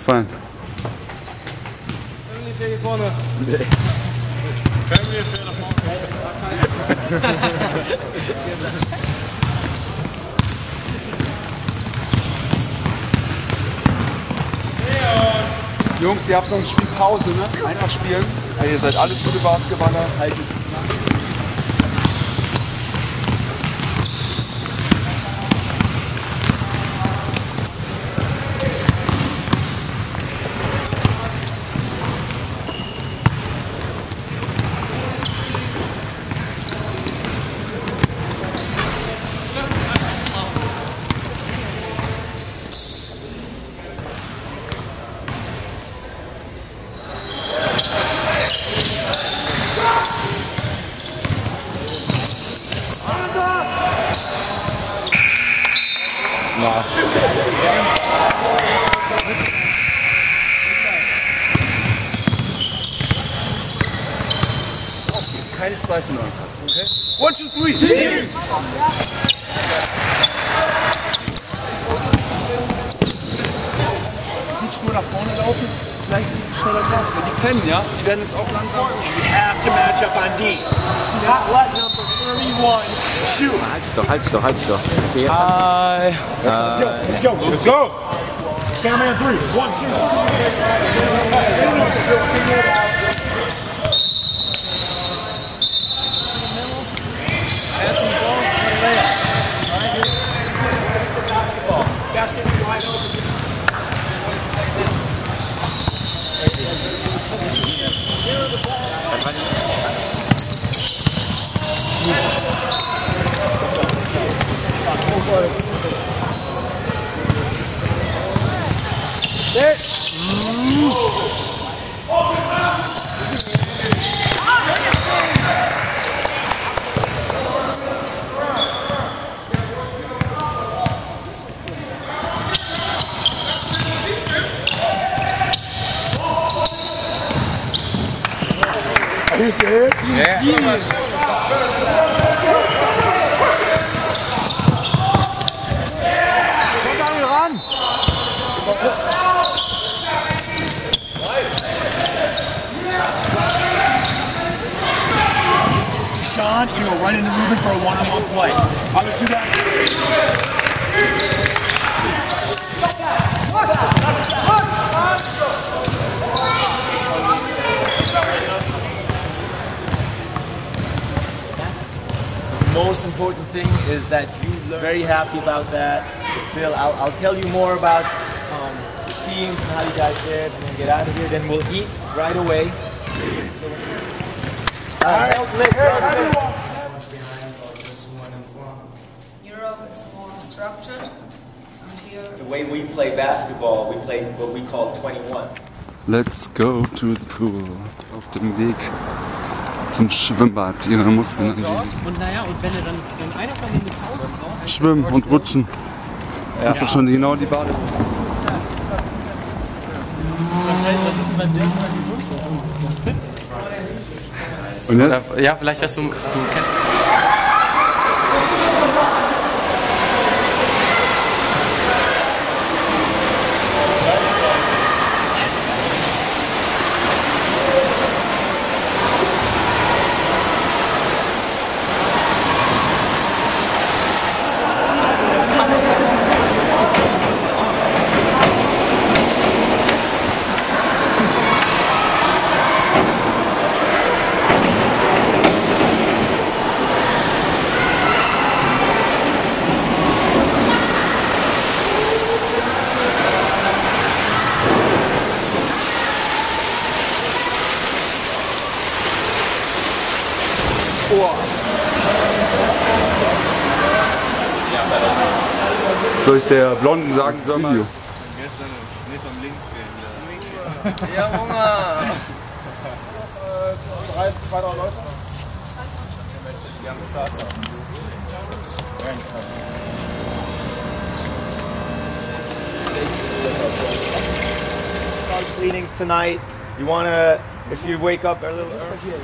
gefallen? Family vorne. Nee. Family Affair nach vorne. Jungs, ihr habt noch ein Spiel Pause, ne? Einfach spielen. Also ihr seid alles gute Basketballer. Haltet. Keine Zweifel mehr, okay? 1, 2, 3, Team! Nicht nur nach vorne laufen, vielleicht schneller Pass. Wenn die pennen, ja? Die werden jetzt auch langsam. We have to match up on D. Not let number 31 shoot. Halt's doch. Okay, Hi. Let's go. Family on 3. 1, 2, 3. Basket wide open. Are you serious? Yeah. Ran! Sean, you go right into Ruben for a one-on-one play. Other two guys. Most important thing is that you learn. Very happy about that. Phil, I'll tell you more about the teams and how you guys did, and then get out of here. Then we'll eat right away. Europe, it's more structured. And here, The way we play basketball, we play what we call 21. Let's go to the pool. Auf dem Weg zum Schwimmbad ihre Muskeln anlegen. Und naja, und wenn einer von denen eine Pause braucht... Schwimmen und rutschen. Ja. Das ist doch schon genau die Bade. Was ist denn beim Ding? Und jetzt? Ja, vielleicht hast du kennst... Soll ich der Blonden sagen, Video? Gestern nicht am Links gehen. Ja, Hunger! 2, 3 Leute. Die haben gestartet. Start cleaning tonight. You wanna, if you wake up a little early.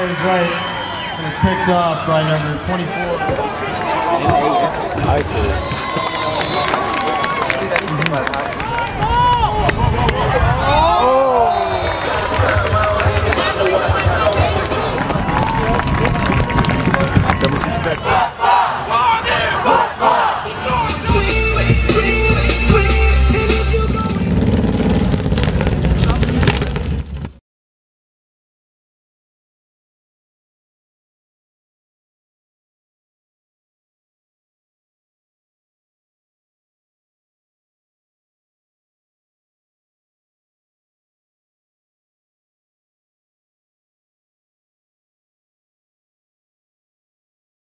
he's right. And it's picked off by number 24.